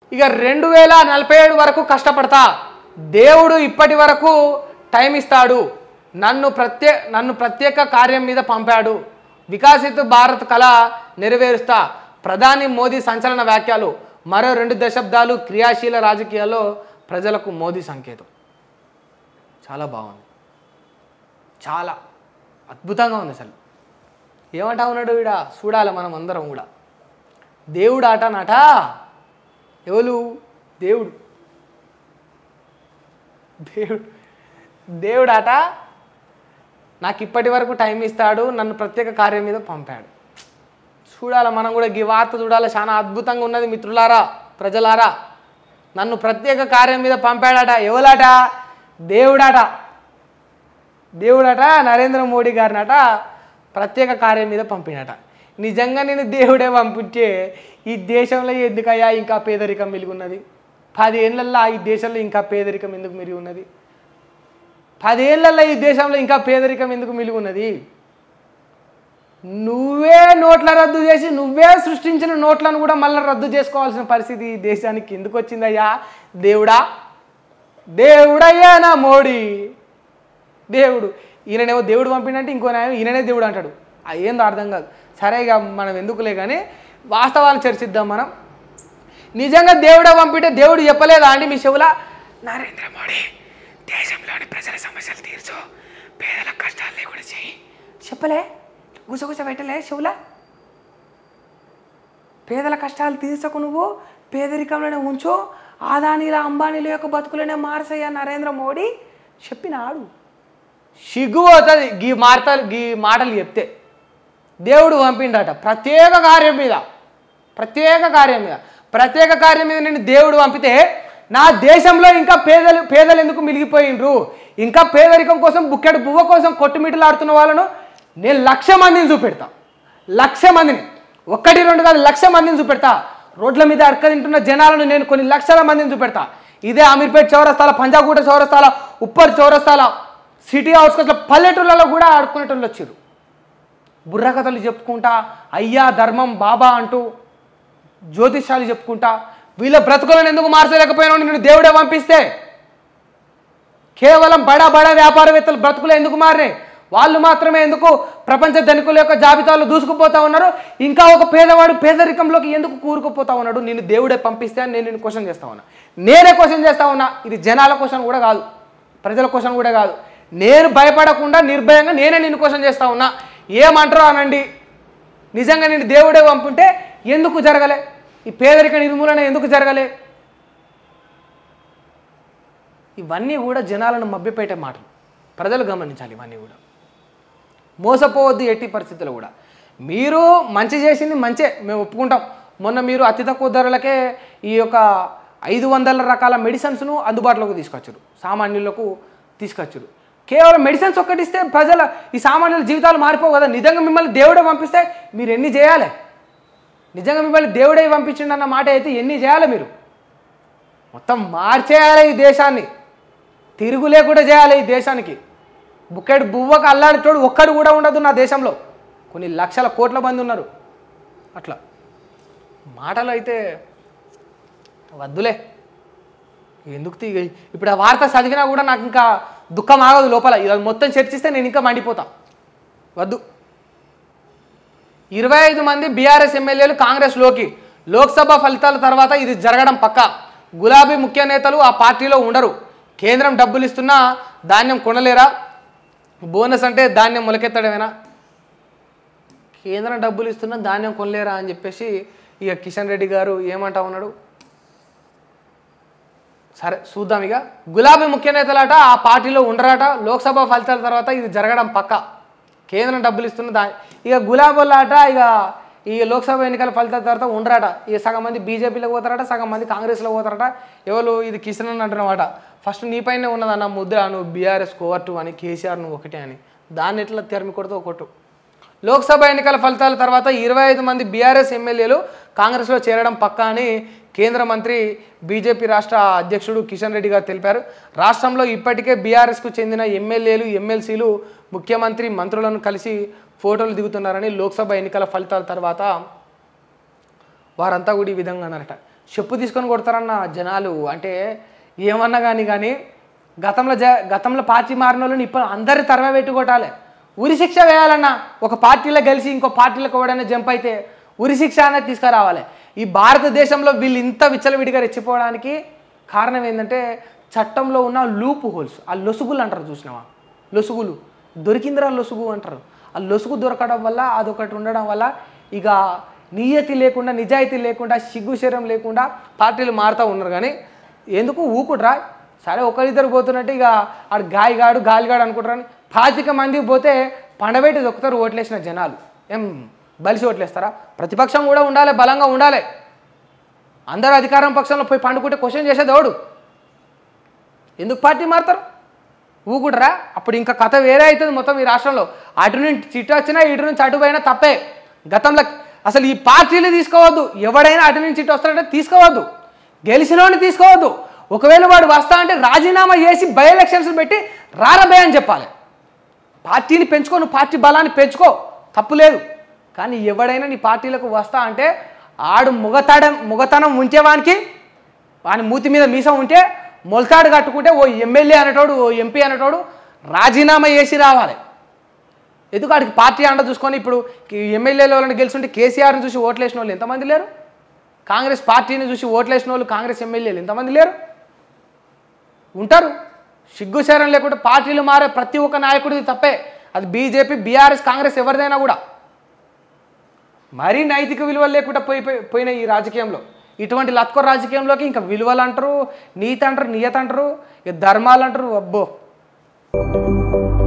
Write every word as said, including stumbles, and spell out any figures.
ఇక రెండు వేల నలభై ఏడు వరకు కష్టపడతా, దేవుడు ఇప్పటి వరకు టైం ఇస్తాడు, నన్ను ప్రత్యే నన్ను ప్రత్యేక కార్యం మీద పంపాడు, వికసిత భారత్ కళ నెరవేరుస్తా, ప్రధాని మోదీ సంచలన వ్యాఖ్యలు, మరో రెండు దశాబ్దాలు క్రియాశీల రాజకీయాల్లో ప్రజలకు మోదీ సంకేతం. చాలా బాగుంది, చాలా అద్భుతంగా ఉంది. అసలు ఏమంటా ఉన్నాడు వీడ చూడాలి మనం అందరం కూడా. దేవుడు ఆటనట, ఎవరు దేవుడు దేవుడు దేవుడాట నాకు ఇప్పటి వరకు టైం ఇస్తాడు, నన్ను ప్రత్యేక కార్యం మీద పంపాడు. చూడాలి మనం కూడా, ఈ వార్త చూడాలి, చాలా అద్భుతంగా ఉన్నది మిత్రులారా, ప్రజలారా. నన్ను ప్రత్యేక కార్యం మీద పంపాడట, ఎవలాట? దేవుడాట. దేవుడట నరేంద్ర మోడీ గారినట ప్రత్యేక కార్యం మీద పంపినట. నిజంగా నేను దేవుడే పంపించే ఈ దేశంలో ఎందుకయ్యా ఇంకా పేదరికం మిలిగి ఉన్నది? పదేళ్ళల్లో ఈ దేశంలో ఇంకా పేదరికం ఎందుకు మిలిగి ఉన్నది? పదేళ్లలో ఈ దేశంలో ఇంకా పేదరికం ఎందుకు మిలిగి ఉన్నది? నువ్వే నోట్ల రద్దు చేసి నువ్వే సృష్టించిన నోట్లను కూడా మళ్ళీ రద్దు చేసుకోవాల్సిన పరిస్థితి ఈ దేశానికి ఎందుకు వచ్చిందయ్యా? దేవుడా దేవుడయ్యా నా మోడీ దేవుడు. ఈయననేమో దేవుడు పంపిండంటే ఇంకో ఈయననే దేవుడు అంటాడు. ఏందో అర్థం కాదు. సరే ఇక మనం ఎందుకులే కానీ వాస్తవాన్ని చర్చిద్దాం మనం. నిజంగా దేవుడే పంపితే దేవుడు చెప్పలేదా అండి మీ చెవులా? నరేంద్ర మోడీ దేశంలోని ప్రజల సమస్యలు తీర్చు, పేదల కష్టాలు లేకుండా చెయ్యి చెప్పలే? గుసగుస పెట్టలే చెవులా? పేదల కష్టాలు తీర్చకు, నువ్వు పేదరికంలోనే ఉంచు, ఆదానీల అంబానీల యొక్క బతుకులనే మార్చయ్యా నరేంద్ర మోడీ చెప్పినాడు. సిగ్గు పోతుంది గీ మాటలు గీ మాటలు చెప్తే. దేవుడు పంపిండట ప్రత్యేక కార్యం మీద, ప్రత్యేక కార్యం మీద ప్రత్యేక కార్యం మీద నేను దేవుడు పంపితే నా దేశంలో ఇంకా పేదలు పేదలు ఎందుకు మిలిగిపోయినరు? ఇంకా పేదరికం కోసం బుక్కెడు బువ్వ కోసం కొట్టుమిటలాడుతున్న వాళ్ళను నేను లక్ష మందిని చూపెడతా. లక్ష మందిని, ఒక్కటి రెండు కాదు, లక్ష మందిని చూపెడతా. రోడ్ల మీద అడక తింటున్న జనాలను నేను కొన్ని లక్షల మందిని చూపెడతా. ఇదే అమీర్పేట్ చౌరస్తాల, పంజాగుట్ట చౌరస్తాల, ఉప్పర్ చౌరస్తాల, సిటీ అవుట్స్కట్ల పల్లెటూళ్ళలో కూడా ఆడుకునేటోళ్ళు వచ్చారు. బుర్రకథలు చెప్పుకుంటా, అయ్యా ధర్మం బాబా అంటూ జ్యోతిష్యాలు చెప్పుకుంటా వీళ్ళ బ్రతుకులను ఎందుకు మార్చలేకపోయినా నేను దేవుడే పంపిస్తే? కేవలం బడా బడా వ్యాపారవేత్తలు బ్రతుకులు ఎందుకు మారినాయి? వాళ్ళు మాత్రమే ఎందుకు ప్రపంచ ధనికుల యొక్క జాబితాలో దూసుకుపోతా ఉన్నారు? ఇంకా ఒక పేదవాడు పేదరికంలోకి ఎందుకు కూరుకుపోతా ఉన్నాడు? నేను దేవుడే పంపిస్తే అని నేను నేను క్వశ్చన్ చేస్తా ఉన్నా. నేనే క్వశ్చన్ చేస్తా ఉన్నా. ఇది జనాల క్వశ్చన్ కూడా కాదు, ప్రజల క్వశ్చన్ కూడా కాదు. నేను భయపడకుండా నిర్భయంగా నేనే నిన్ను క్వశ్చన్ చేస్తా ఉన్నా. ఏమంటారో అనండి. నిజంగా నేను దేవుడే పంపుంటే ఎందుకు జరగలే? ఈ పేదరిక నిర్మూలన ఎందుకు జరగలే? ఇవన్నీ కూడా జనాలను మభ్యపెట్టే మాటలు, ప్రజలు గమనించాలి. ఇవన్నీ కూడా మోసపోవద్దు ఎట్టి పరిస్థితుల్లో కూడా. మీరు మంచి చేసింది మంచే, మేము ఒప్పుకుంటాం. మొన్న మీరు అతి తక్కువ ధరలకే ఈ యొక్క ఐదు వందల రకాల మెడిసిన్స్ను అందుబాటులోకి తీసుకొచ్చారు, సామాన్యులకు తీసుకొచ్చారు. కేవలం మెడిసిన్స్ ఒక్కటిస్తే ప్రజల ఈ సామాన్యుల జీవితాలు మారిపోవు కదా. నిజంగా మిమ్మల్ని దేవుడే పంపిస్తే మీరు ఎన్ని చేయాలి? నిజంగా మిమ్మల్ని దేవుడే పంపించండి అన్న మాట అయితే ఎన్ని చేయాలి? మీరు మొత్తం మార్చేయాలి ఈ దేశాన్ని, తిరుగు లేకుండా చేయాలి ఈ దేశానికి. బుక్కెడు బువ్వకు అల్లాడితోడు ఒక్కడు కూడా ఉండదు నా దేశంలో. కొన్ని లక్షల కోట్ల మంది ఉన్నారు. అట్లా మాటలు అయితే వద్దులే, ఎందుకు తీ. ఇప్పుడు ఆ వార్త చదివినా కూడా నాకు ఇంకా దుఃఖం ఆగదు లోపల. ఇది మొత్తం చర్చిస్తే నేను ఇంకా మండిపోతా. వద్దు. ఇరవై ఐదు మంది బీఆర్ఎస్ ఎమ్మెల్యేలు కాంగ్రెస్లోకి, లోక్సభ ఫలితాల తర్వాత ఇది జరగడం పక్కా. గులాబీ ముఖ్య నేతలు ఆ పార్టీలో ఉండరు. కేంద్రం డబ్బులు ఇస్తున్నా ధాన్యం కొనలేరా? బోనస్ అంటే ధాన్యం మొలకెత్తడమేనా? కేంద్రం డబ్బులు ఇస్తున్నా ధాన్యం కొనలేరా అని చెప్పేసి ఇక కిషన్ రెడ్డి గారు ఏమంటా ఉన్నాడు. సరే చూద్దాం. ఇక గులాబీ ముఖ్య నేతలట ఆ పార్టీలో ఉండరట. లోక్సభ ఫలితాల తర్వాత ఇది జరగడం పక్క. కేంద్రం డబ్బులు ఇస్తున్న దా ఇక గులాబీలాట ఇక ఈ లోక్సభ ఎన్నికల ఫలితాల తర్వాత ఉండరట. ఇక సగం మంది బీజేపీలోకి పోతారట, సగం మంది కాంగ్రెస్లో పోతారట. ఎవరు ఇది కిషన్ అని అంటున్నమాట. ఫస్ట్ నీ పైనే ఉన్నదన్న ముద్ర, నువ్వు బీఆర్ఎస్ కోవర్టు అని, కేసీఆర్ నువ్వు ఒకటే అని. దాన్ని ఎట్లా తెరమి కొడుతూ ఒకటి. లోక్సభ ఎన్నికల ఫలితాల తర్వాత ఇరవై ఐదు మంది బీఆర్ఎస్ ఎమ్మెల్యేలు కాంగ్రెస్లో చేరడం పక్కా అని కేంద్ర మంత్రి బీజేపీ రాష్ట్ర అధ్యక్షుడు కిషన్ రెడ్డి గారు తెలిపారు. రాష్ట్రంలో ఇప్పటికే బీఆర్ఎస్కు చెందిన ఎమ్మెల్యేలు, ఎమ్మెల్సీలు ముఖ్యమంత్రి మంత్రులను కలిసి ఫోటోలు దిగుతున్నారని, లోక్సభ ఎన్నికల ఫలితాల తర్వాత వారంతా కూడా ఈ విధంగా అన్నారట. చెప్పు తీసుకొని కొడతారన్న జనాలు. అంటే ఏమన్నా కానీ కానీ గతంలో జ గతంలో పార్టీ మారిన వాళ్ళని ఇప్పుడు అందరి తరవ పెట్టి కొట్టాలి. ఉరి శిక్ష వేయాలన్నా ఒక పార్టీలో గెలిచి ఇంకో పార్టీలకు ఎవడైనా జంప్ అయితే ఉరి శిక్ష అనేది తీసుకురావాలి. ఈ భారతదేశంలో వీళ్ళు ఇంత విచ్చలవిడిగా రెచ్చిపోవడానికి కారణం ఏంటంటే చట్టంలో ఉన్న లూప్ హోల్స్, ఆ లొసుగులు అంటారు చూసినావా, లొసుగులు దొరికిందిరా లొసుగు అంటారు. ఆ లొసుగు దొరకడం వల్ల అదొకటి ఉండడం వల్ల ఇక నియతి లేకుండా నిజాయితీ లేకుండా సిగ్గు శరం లేకుండా పార్టీలు మారుతూ ఉన్నారు. కానీ ఎందుకు ఊకుట్రా, సరే ఒకరిద్దరు పోతున్నట్టు ఇక ఆడు గాయగాడు గాలిగాడు అనుకుంటారని పాతిక మందికి పోతే పండబెట్టి దొక్కుతారు ఓట్లేసిన జనాలు. ఏం బలిసి ఓట్లేస్తారా? ప్రతిపక్షం కూడా ఉండాలి, బలంగా ఉండాలి. అందరూ అధికారం పక్షంలో పోయి పండుకుంటే క్వశ్చన్ చేసేది ఎవడు? ఎందుకు పార్టీ మారుతారు? ఊకుడరా? అప్పుడు ఇంకా కథ వేరే అవుతుంది మొత్తం ఈ రాష్ట్రంలో. అటు నుంచి చిట్టు వచ్చినా ఇటు నుంచి అటు పోయినా తప్పే. గతంలో అసలు ఈ పార్టీలు తీసుకోవద్దు, ఎవడైనా అటు నుంచి ఇటు వస్తాడంటే తీసుకోవద్దు, గెలిచినోడిని తీసుకోవద్దు. ఒకవేళ వాడు వస్తా అంటే రాజీనామా చేసి బై ఎలక్షన్స్ పెట్టి రారబే అని చెప్పాలి. పార్టీని పెంచుకో, నువ్వు పార్టీ బలాన్ని పెంచుకో, తప్పు లేదు. కానీ ఎవడైనా నీ పార్టీలకు వస్తా అంటే ఆడు ముగతాడం ముగతనం ఉంచేవానికి వాని మూతి మీద మీసం ఉంటే మొలతాడు కట్టుకుంటే ఓ ఎమ్మెల్యే అనేటోడు ఓ ఎంపీ అనేటోడు రాజీనామా చేసి రావాలి. ఎందుకు ఆడికి పార్టీ అండ చూసుకొని ఇప్పుడు ఎమ్మెల్యేల వాళ్ళని గెలుచుంటే కేసీఆర్ని చూసి ఓట్లేసిన వాళ్ళు ఎంతమంది లేరు? కాంగ్రెస్ పార్టీని చూసి ఓట్లేసిన వాళ్ళు కాంగ్రెస్ ఎమ్మెల్యేలు ఎంతమంది లేరు? ఉంటారు. సిగ్గుశరం లేకుండా పార్టీలు మారే ప్రతి ఒక్క నాయకుడిది తప్పే. అది బీజేపీ, బీఆర్ఎస్, కాంగ్రెస్ ఎవరిదైనా కూడా. మరీ నైతిక విలువలు లేకుండా పోయి పోయిన ఈ రాజకీయంలో, ఇటువంటి లత్కో రాజకీయంలోకి ఇంకా విలువలు అంటారు, నీతి అంటారు, నియత అంటారు, ధర్మాలు అంటారు. అబ్బో.